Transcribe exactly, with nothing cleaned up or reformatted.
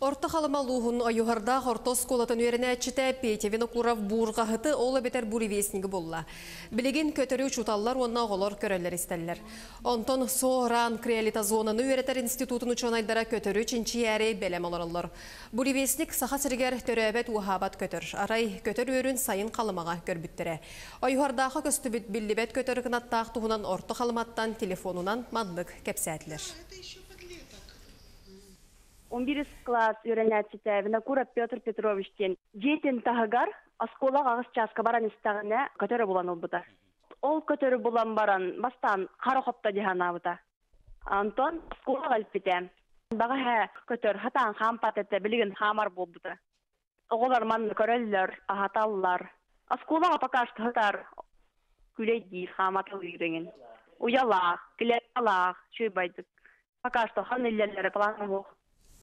Орта халымалуғын ойуғарда Хортос колатын үйеріне әтчіті Петевіні Курав бұрғағыты олы бетер буревеснігі болла. Білеген көтірі учуталлар онна оғылар көрелер істелілер. Онтон соғыран креалитазонаны үйеретер институтын учонайдара көтірі чинчи әрі бәлем оларылар. Буревесник саха сіргер төрәбет уғабат көтір. Арай көтір өрін сайын қалымаға көрбіттірі. Ойуғардағы көстібіт білібет көтір қынаттақ туғынан орта халыматтан телефонунан мандық кәпсәтілер. он биринчи класс үйренәтчіті Винокуров Петр Петровичтен жетен тағығар аскола ағыз часка баран істағына көтөрі болан ол бұта. Ол көтөрі болан баран бастан қары қопта дегана бұта. Антон аскола қалып бітем. Бағы хә көтөр хатан хам патетті білігін хамар бол бұта. Оғылар манны көрелілер, ағаталылар. Аскола апакашты хатар күлейді хаматыл үйренген. Уялақ, кілер алақ, шөй байдық. Апакашты хан иллерлері планы бұл.